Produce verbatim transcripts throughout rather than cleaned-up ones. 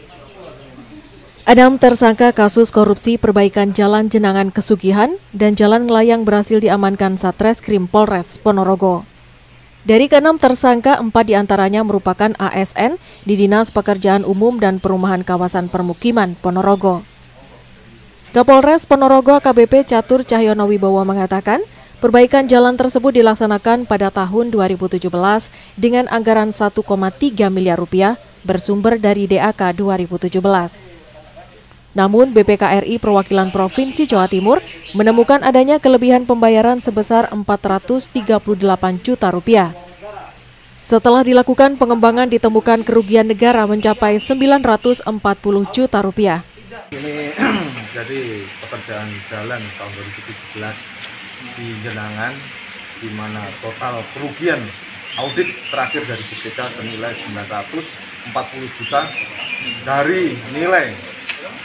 Enam tersangka kasus korupsi perbaikan jalan Jenangan Kesugihan dan jalan Ngelayang berhasil diamankan Satreskrim Polres Ponorogo. Dari keenam tersangka, empat diantaranya merupakan A S N di Dinas Pekerjaan Umum dan Perumahan Kawasan Permukiman Ponorogo. Kapolres Ponorogo A K B P Catur Cahyono Wibowo mengatakan, perbaikan jalan tersebut dilaksanakan pada tahun dua ribu tujuh belas dengan anggaran satu koma tiga miliar rupiah bersumber dari D A K dua ribu tujuh belas. Namun B P K R I Perwakilan Provinsi Jawa Timur menemukan adanya kelebihan pembayaran sebesar empat ratus tiga puluh delapan juta rupiah. Setelah dilakukan pengembangan ditemukan kerugian negara mencapai sembilan ratus empat puluh juta rupiah. Ini jadi pekerjaan jalan tahun dua ribu tujuh belas di Jenangan, di mana total kerugian audit terakhir dari B P K senilai sembilan ratus empat puluh juta dari nilai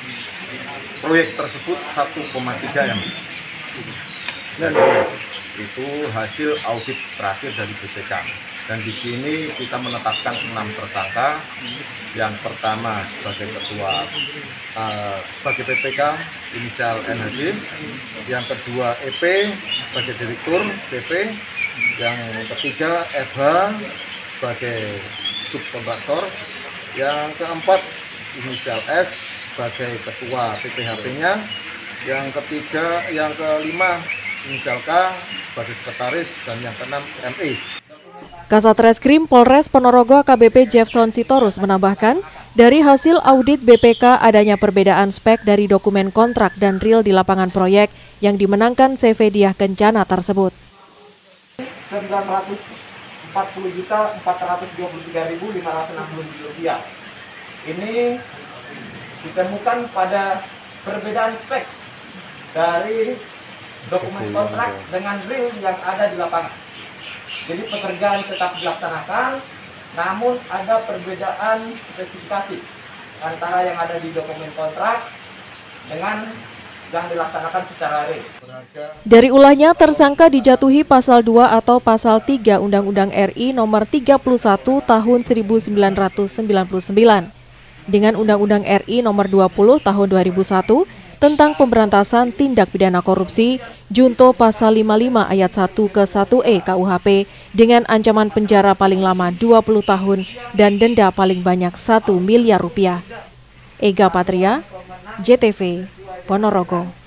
proyek tersebut satu koma tiga M. Dan itu hasil audit terakhir dari B P K. Dan di sini kita menetapkan enam tersangka. Yang pertama sebagai ketua uh, sebagai P P K inisial N H D, yang kedua E P sebagai direktur C P, yang ketiga F H sebagai subkontraktor, yang keempat inisial S sebagai ketua P P H P-nya, yang ketiga, yang kelima inisial K sebagai sekretaris, dan yang keenam M E. Kasatreskrim Polres Ponorogo A K B P Jefson Sitorus menambahkan, dari hasil audit B P K adanya perbedaan spek dari dokumen kontrak dan real di lapangan proyek yang dimenangkan C V Diah Kencana tersebut. sembilan ratus empat puluh juta empat ratus dua puluh tiga ribu lima ratus enam puluh rupiah. Ini ditemukan pada perbedaan spek dari dokumen kontrak dengan real yang ada di lapangan. Jadi pekerjaan tetap dilaksanakan, namun ada perbedaan spesifikasi antara yang ada di dokumen kontrak dengan yang dilaksanakan secara real. Dari ulahnya, tersangka dijatuhi pasal dua atau pasal tiga Undang-Undang R I nomor tiga puluh satu tahun seribu sembilan ratus sembilan puluh sembilan dengan Undang-Undang R I nomor dua puluh tahun dua ribu satu tentang pemberantasan tindak pidana korupsi, junto pasal lima puluh lima ayat satu ke satu E K U H P dengan ancaman penjara paling lama dua puluh tahun dan denda paling banyak satu miliar rupiah. Ega Patria, J T V, Ponorogo.